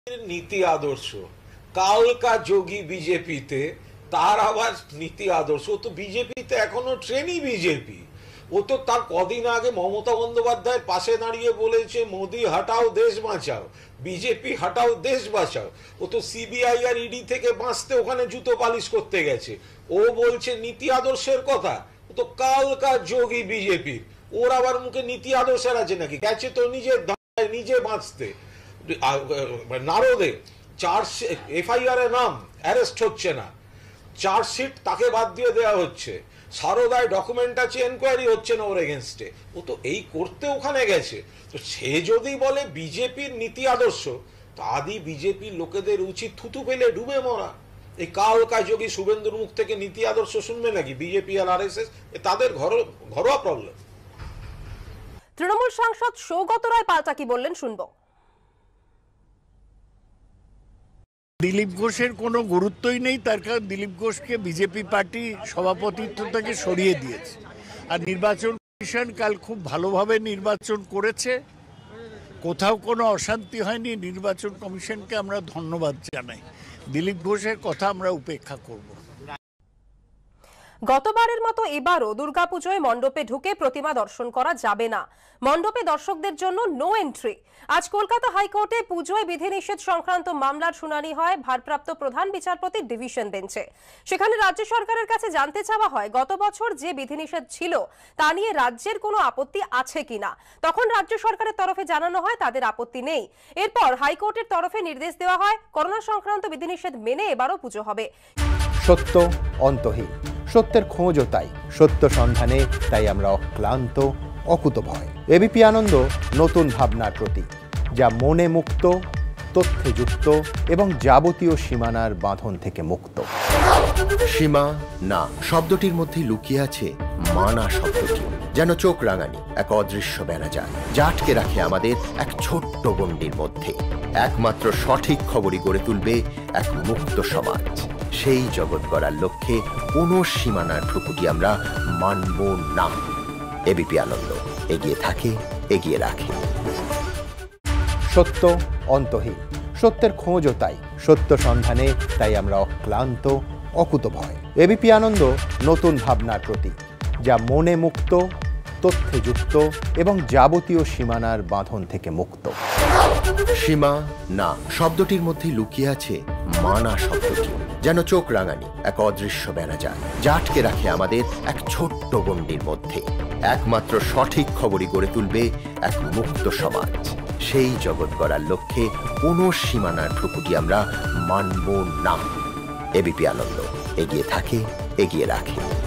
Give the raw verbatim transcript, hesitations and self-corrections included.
নীতি আদর্শ কালকা যোগী বিজেপিতে তার আবার নীতি আদর্শ। ও তো বিজেপিতে এখনো ট্রেনই বিজেপি। ও তো তার কদিন আগে মমতা বন্দ্যোপাধ্যায়ের পাশে দাঁড়িয়ে বলেছে মোদি হটাও দেশ বাঁচাও, বিজেপি হটাও দেশ বাঁচাও। ও তো সিবিআই আর ইডি থেকে বাঁচতে ওখানে জুতো পালিশ করতে গেছে। ও বলছে নীতি আদর্শের কথা। ও তো কালকা যোগী বিজেপির। ওর আবার মুখে নীতি আদর্শের আছে নাকি? গেছে তো নিজের নিজে বাঁচতে। নারদে চার্জ এফআইআর এর নাম অ্যারেস্ট হচ্ছে না, চার্জশিট তাকে বাদ দিয়ে দেওয়া হচ্ছে, সারদায় ডকুমেন্ট আছে এনকোয়ারি হচ্ছে না ওর এগেনস্টে। ও তো এই করতে ওখানে গেছে। তো সে যদি বলে বিজেপির নীতি আদর্শ, তো আদি বিজেপির লোকেদের উচিত থুতু ফেলে ডুবে মরা। এই কালকা যোগী শুভেন্দুর মুখ থেকে নীতি আদর্শ শুনবে নাকি বিজেপি আর আর এস এস? তাদের ঘরোয়া প্রবলেম। তৃণমূল সাংসদ সৌগত রায় পাল্টা কি বললেন শুনবো। দিলীপ ঘোষের কোনো গুরুত্বই নেই, তার কারণ দিলীপ ঘোষকে বিজেপি পার্টি সভাপতিত্ব থেকে সরিয়ে দিয়েছে। আর নির্বাচন কমিশন কাল খুব ভালোভাবে নির্বাচন করেছে, কোথাও কোনো অশান্তি হয়নি। নির্বাচন কমিশনকে আমরা ধন্যবাদ জানাই। দিলীপ ঘোষের কথা আমরা উপেক্ষা করব। গতবারের মতো এবারও দুর্গাপুজোয় মণ্ডপে ঢুকে প্রতিমা দর্শন করা যাবে না। মণ্ডপে দর্শকদের জন্য নো এন্ট্রি। আজ কলকাতা হাইকোর্টে পুজোয় বিধিনিষেধ সংক্রান্ত মামলার শুনানি হয় ভারপ্রাপ্ত প্রধান বিচারপতির ডিভিশন বেঞ্চে। সেখানে রাজ্য সরকারের কাছে জানতে চাওয়া হয় গত বছর যে বিধিনিষেধ ছিল তা নিয়ে রাজ্যের কোনো আপত্তি আছে কিনা। তখন রাজ্য সরকারের তরফে জানানো হয় তাদের আপত্তি নেই। এরপর হাইকোর্টের তরফে নির্দেশ দেওয়া হয় করোনা সংক্রান্ত বিধিনিষেধ মেনে এবারও পুজো হবে। সত্য অন্তহীন, সত্যের খোঁজও তাই, সত্য সন্ধানে তাই আমরা অক্লান্ত অকুতভয়। এবিপি আনন্দ নতুন ভাবনার প্রতীক, যা মনে মুক্ত, তথ্যে যুক্ত এবং যাবতীয় সীমানার বাঁধন থেকে মুক্ত। সীমা না শব্দটির মধ্যে লুকিয়ে আছে মানা শব্দটি, যেন চোখ রাঙানি এক অদৃশ্য বেড়াজাল, যা আটকে রাখে আমাদের এক ছোট্ট গণ্ডির মধ্যে। একমাত্র সঠিক খবরই গড়ে তুলবে এক মুক্ত সমাজ। সেই জগৎ গড়ার লক্ষ্যে কোনো সীমানার ঠুকুটি আমরা মানব না। এবিপি আনন্দ এগিয়ে থাকে, এগিয়ে রাখে। সত্য অন্তহীন, সত্যের খোঁজও তাই, সত্য সন্ধানে তাই আমরা অক্লান্ত অকুতভয়। এবিপি আনন্দ নতুন ভাবনার প্রতীক, যা মনে মুক্ত, তথ্যে যুক্ত এবং যাবতীয় সীমানার বাঁধন থেকে মুক্ত। সীমা না শব্দটির মধ্যে লুকিয়ে আছে মানা শব্দটি, যেন চোখ রাঙানি এক অদৃশ্য বেড়াজাল, যা আটকে রাখে আমাদের এক ছোট্ট গণ্ডির মধ্যে। একমাত্র সঠিক খবরই গড়ে তুলবে এক মুক্ত সমাজ। সেই জগৎ গড়ার লক্ষ্যে কোনো সীমানার ঠুকুটি আমরা মানব না। এবিপি আনন্দ এগিয়ে থাকে, এগিয়ে রাখে।